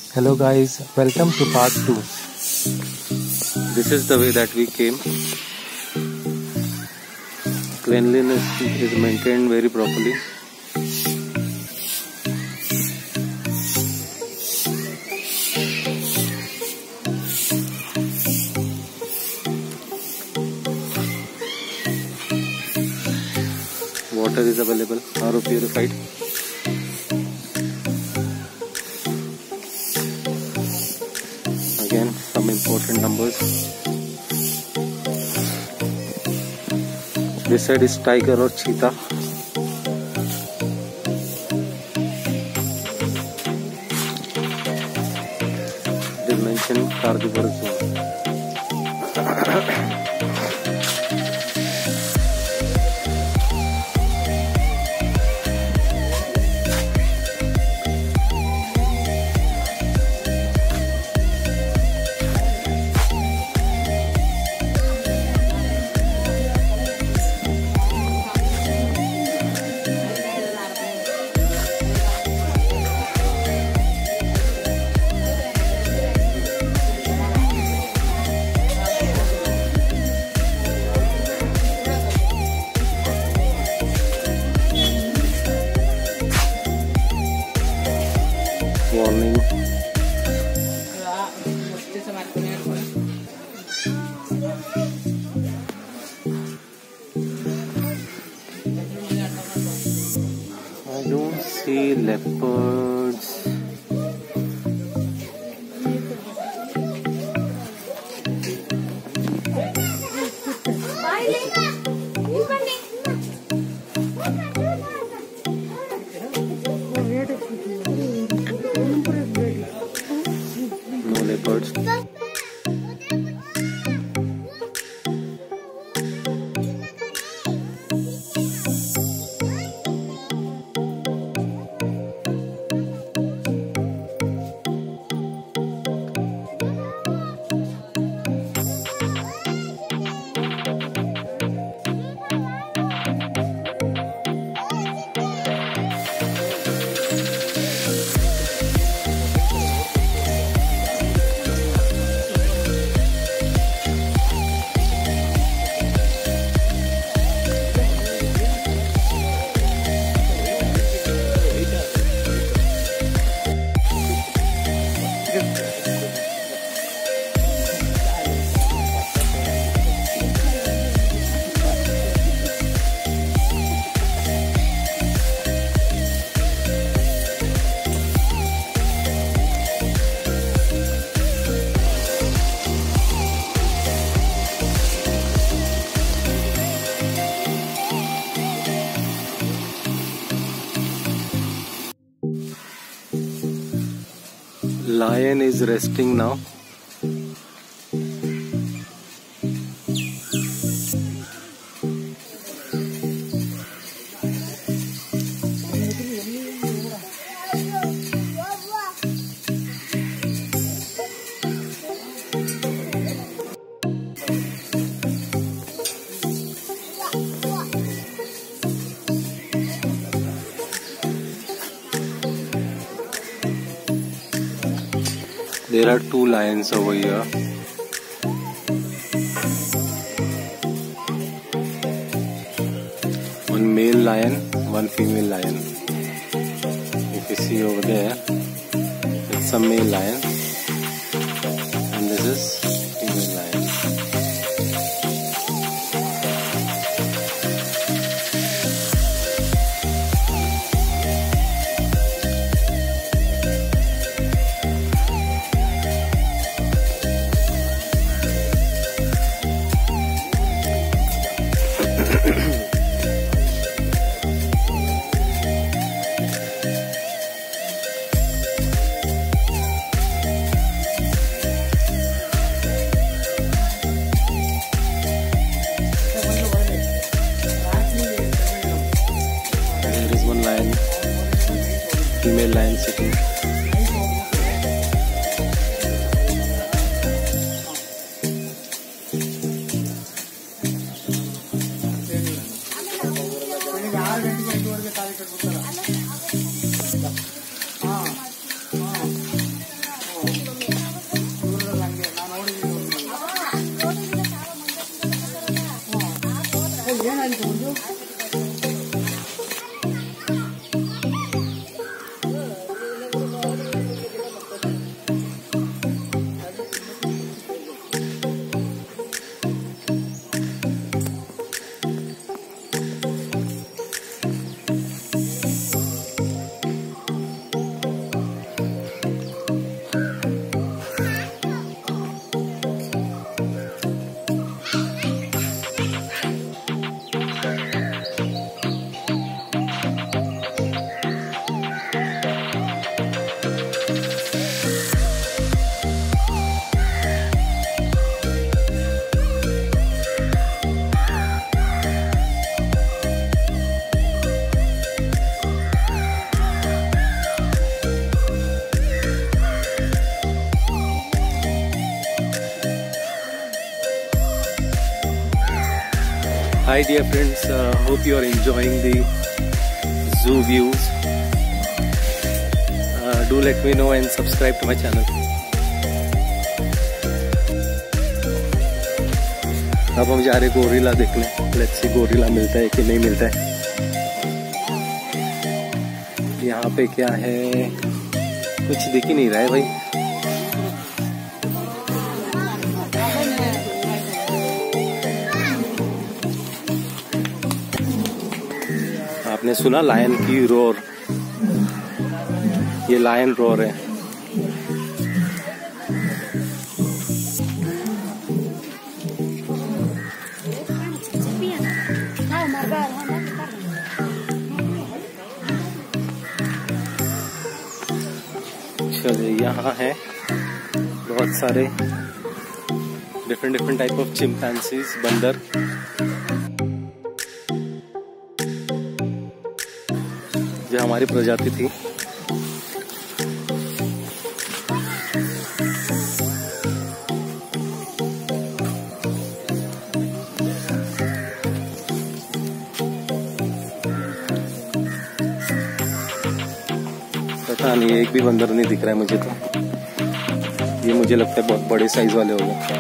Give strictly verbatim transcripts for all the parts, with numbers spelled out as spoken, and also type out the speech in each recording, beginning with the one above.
Hello guys, welcome to part two. This is the way that we came. Cleanliness is maintained very properly. Water is available, R O purified. Again, some important numbers. This side is tiger or cheetah. It is mentioned Carnivorous Zoo. Warning. I don't see leopards. No leopards. Lion is resting now. There are two lions over here. One male lion, one female lion. If you see over there, it's a male lion, and this is female lion. Female lion sitting. Hi dear friends, uh, hope you are enjoying the zoo views. Uh, do let me know and subscribe to my channel. अब हम जा रहे gorilla देखने. Let's see gorilla मिलता है कि नहीं मिलता है. यहाँ पे क्या है, कुछ दिख ही नहीं रहा है भाई. आपने सुना लायन की रोर? ये लायन रोर है. चलिए, यहाँ है बहुत सारे different different type of chimpanzees, बंदर. जो हमारी प्रजाति थी. पता नहीं, एक भी बंदर नहीं दिख रहा है मुझे तो. ये मुझे लगता है बहुत बड़े साइज वाले हो गए.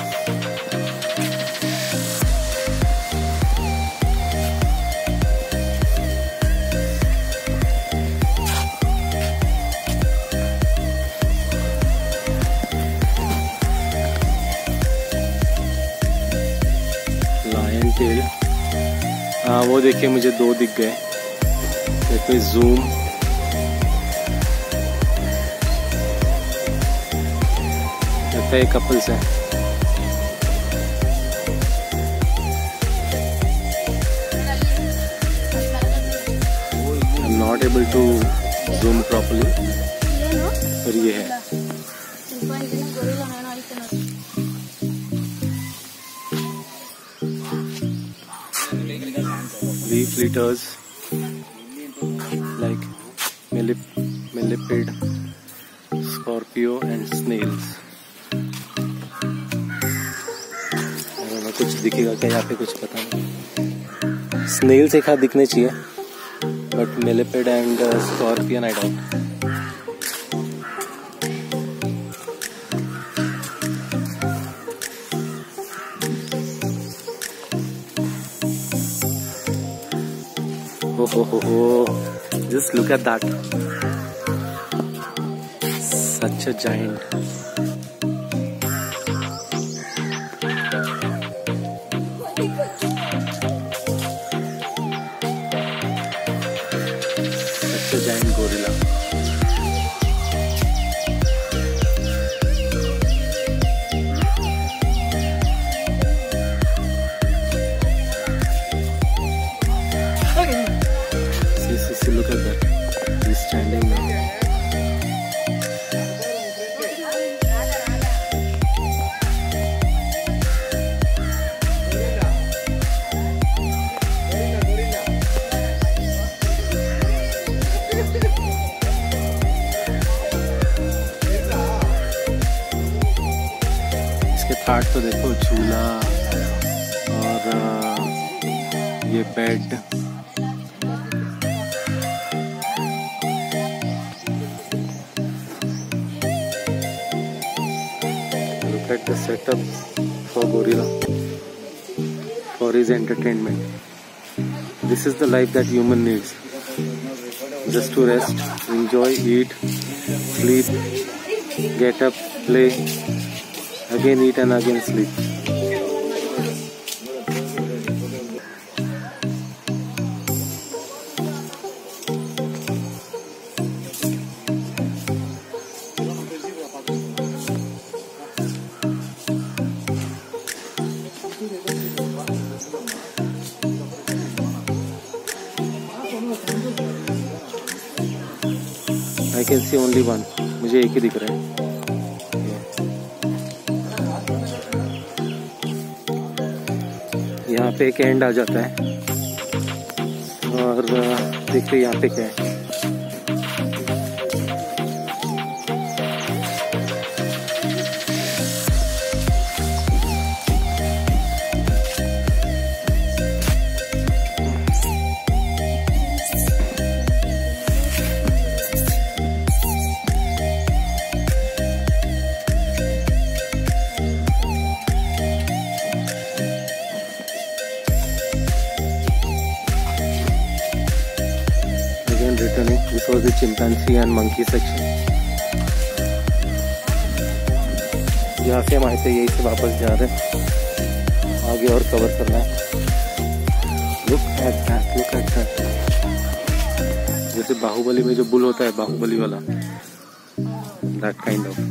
Lion tail. हाँ, वो देखिए, मुझे दो दिख गए. देखो जूम. लगता है कपल्स है. I'm not able to zoom properly. पर ये है. Leaf litters like millipede, scorpio and snails. कुछ दिखेगा क्या यहाँ पे, कुछ पता नहीं. स्नेल्स एक हाथ दिखने चाहिए, but millipede and scorpion I doubt. हो हो हो हो, just look at that. Such a giant. giant gorilla. See, see, see, look at that. He's standing there. Part तो देखो, झूला और ये bed. Look at the setup for gorilla for his entertainment. This is the life that human needs. Just to rest, enjoy, eat, sleep, get up, play. Again eat and again sleep. I can see only one. मुझे एक ही दिख रहा है. यहाँ पे एक and आ जाता है और देखिए यहाँ पे क्या है. and returning. This was the chimpanzee and monkey section. यहाँ से हम आए थे, यही से वापस जा रहे हैं, आगे और कवर करना है. Look at that, look at that. जैसे बाहुबली में जो बुल होता है, बाहुबली वाला, that kind of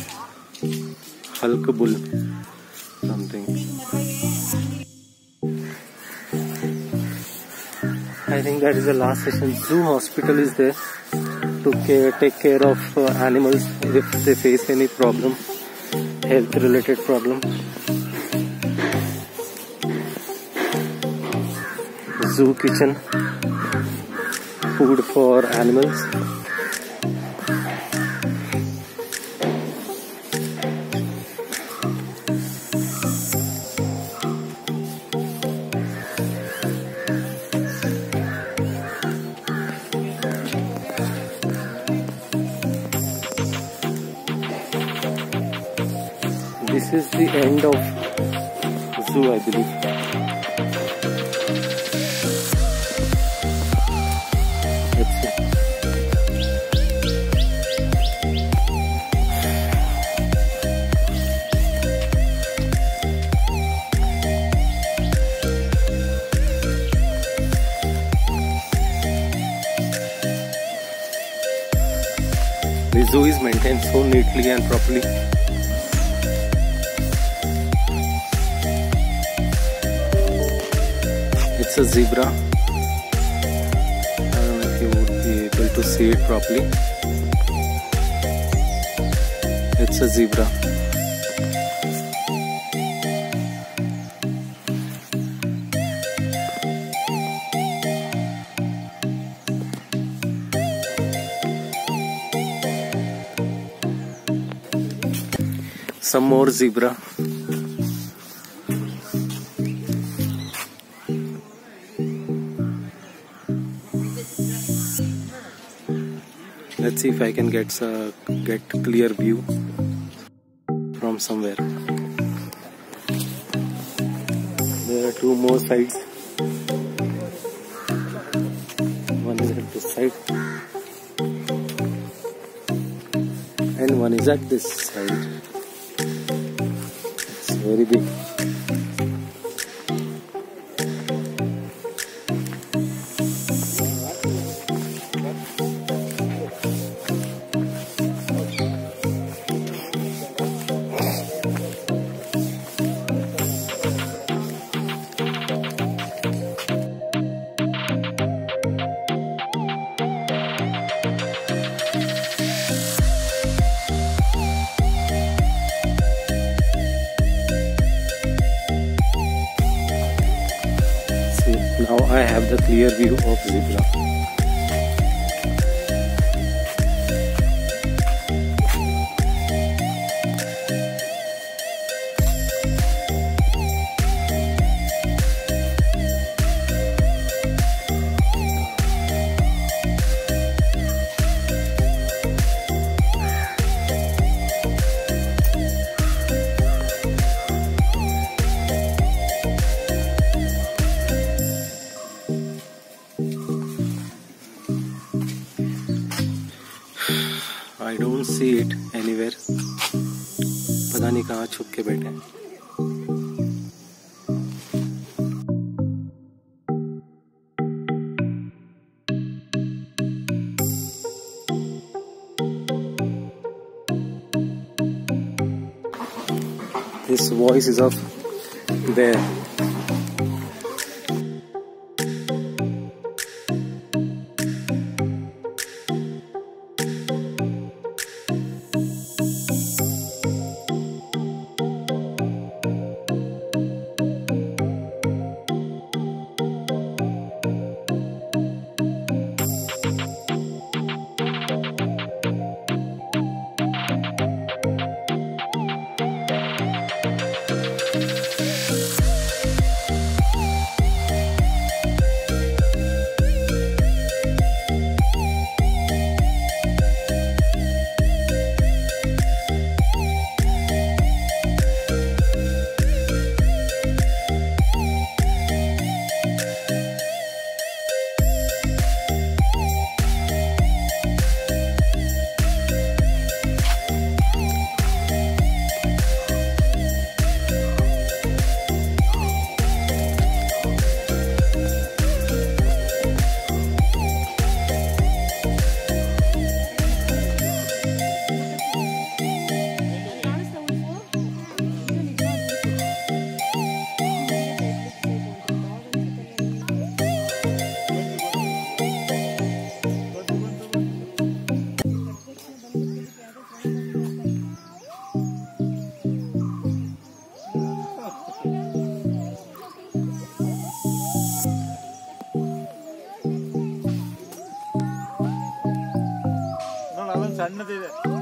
Hulk bull something. I think that is the last session. Zoo hospital is there to care, take care of uh, animals if they face any problem, health related problem. Zoo kitchen, food for animals. This is the end of zoo, I believe. Let's see. The zoo is maintained so neatly and properly. It's a zebra. I don't know if you would be able to see it properly. It's a zebra. Some more zebra. Let's see if I can get a get clear view from somewhere. There are two more sides. One is at this side and one is at this side. It's very big. Now I have the clear view of zebra. I don't see it anywhere. पता नहीं कहाँ छुप के बैठे हैं. This voice is of bear. ಸಣ್ಣದಿದೆ.